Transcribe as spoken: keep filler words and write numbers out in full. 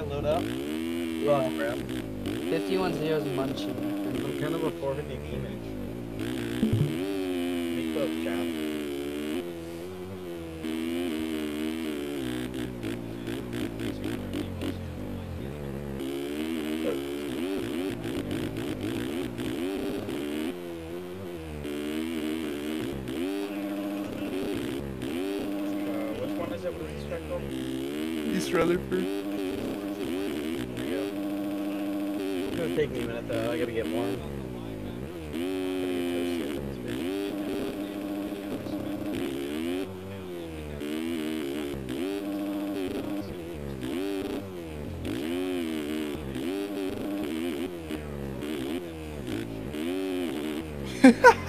I load up? Yeah. fifty-one zeros munching. I'm kind of a forwarding image. Make those chat. Which one is it with this track on? East Rutherford. There you go. It's gonna take me a minute though, I gotta get warm. Ha